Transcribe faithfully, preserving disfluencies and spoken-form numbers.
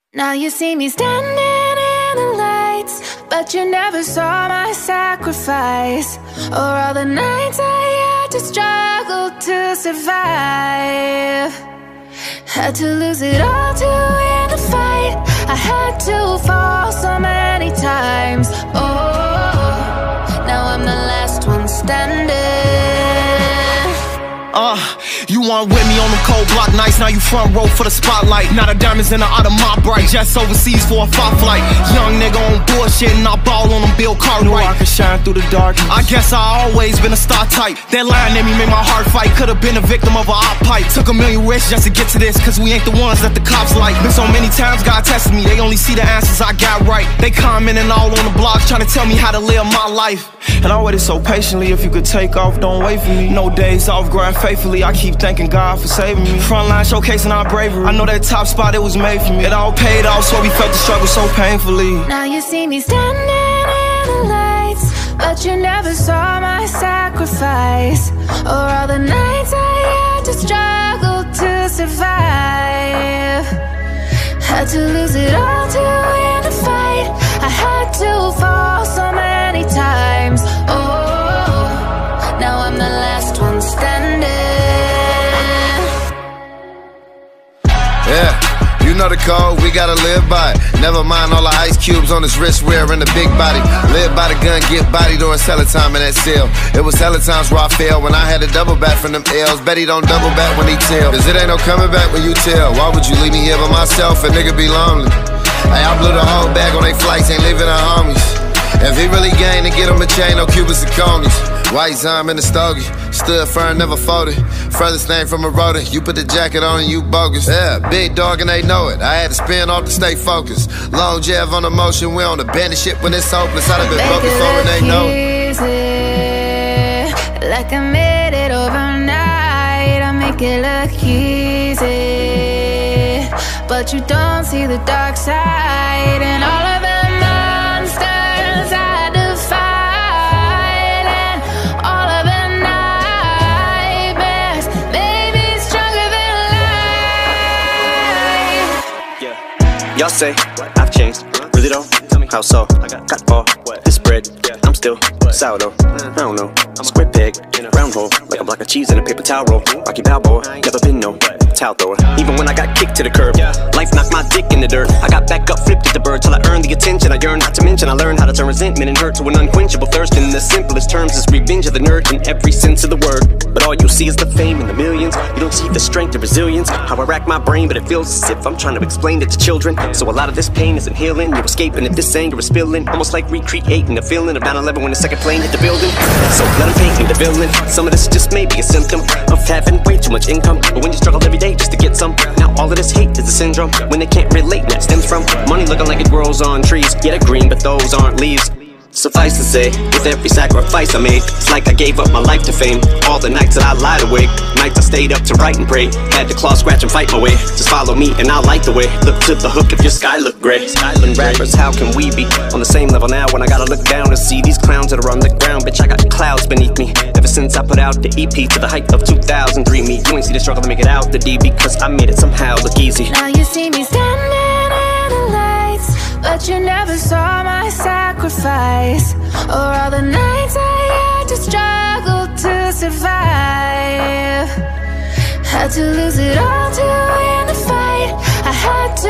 Now you see me standing in the lights, but you never saw my sacrifice, or all the nights I had to struggle to survive. Had to lose it all to win the fight. I had to fall so many times. Oh, now I'm the last one standing. Uh, you weren't with me on them cold block nights. Now you front row for the spotlight. Now the diamonds in the out of my bright. Jets overseas for a fight flight. Young nigga on bullshit and I ball on them Bill Cartwright. Knew I could shine through the darkness. I guess I always been a star type. That line in me made my heart fight. Could've been a victim of a op pipe. Took a million risks just to get to this, cause we ain't the ones that the cops like. Been so many times God tested me, they only see the answers I got right. They commenting all on the blogs trying to tell me how to live my life. And I waited so patiently. If you could take off, don't wait for me. No days off, grind faithfully. I keep thanking God for saving me. Frontline showcasing our bravery. I know that top spot, it was made for me. It all paid off, so we felt the struggle so painfully. Now you see me standing in the lights, but you never saw my sacrifice, or all the nights I had to struggle to survive. Had to lose it all to win the fight. I had to fall so many times. Oh, now I'm the last one standing. Yeah, you know the code, we gotta live by it. Never mind all the ice cubes on his wrist wearing the big body. Live by the gun, get body during cellar time in that cell. It was hella times where I failed when I had to double back from them L's. Bet he don't double back when he tell, cause it ain't no coming back when you tell. Why would you leave me here by myself? A nigga be lonely. Hey, I blew the whole bag on they flights, ain't leaving the homies. If he really gained to get him a chain, no Cubans and conies. White Zime in the stogie, stood firm, never folded. Furthest name from a rodent, you put the jacket on and you bogus. Yeah, big dog and they know it, I had to spin off to stay focused. Long Jeff on the motion, we on the bandit shit when it's hopeless. I'd have been broke before and they know it. Like I made it overnight, I make it look easy, but you don't see the dark side and all of the monsters I defied, and all of the nightmares made me stronger than life. Yeah, y'all say I've changed, really though? How so? Got all this bread, I'm still sourdough. I don't know, square peg, round hole, like a block of cheese in a paper towel roll. Rocky Balboa, never been no towel thrower. Even when I got kicked to the curb, life knocked my dick in the dirt. I got back up, flipped at the bird till I earned the attention I yearned. Not to mention I learned how to turn resentment and hurt to an unquenchable thirst. In the simplest terms, is revenge of the nerd in every sense of the word. But all you see is the fame and the millions. You don't see the strength and resilience. How I rack my brain, but it feels as if I'm trying to explain it to children. So a lot of this pain isn't healing. You're escaping if this anger is spilling, almost like recreating the feeling of nine eleven when the second plane hit the building. So let them paint me the villain. Some of this just may be a symptom of having way too much income, but when you struggle every day just to get some, now all of this hate is a syndrome. When they can't relate, and that stems from money looking like it grows on trees. Yeah, they're green, but those aren't leaves. Suffice to say, with every sacrifice I made, it's like I gave up my life to fame. All the nights that I lied awake, nights I stayed up to write and pray. Had to claw, scratch, and fight my way. Just follow me and I'll light the way. Look to the hook if your sky look gray. Island rappers, how can we be on the same level now when I gotta look down and see these clowns that are on the ground? Bitch, I got clouds beneath me ever since I put out the E P to the height of two thousand three. Me, you ain't see the struggle to make it out the D because I made it somehow look easy. Now you see me standing in the lights, but you never saw my sacrifice, or all the nights I had to struggle to survive. Had to lose it all to win the fight. I had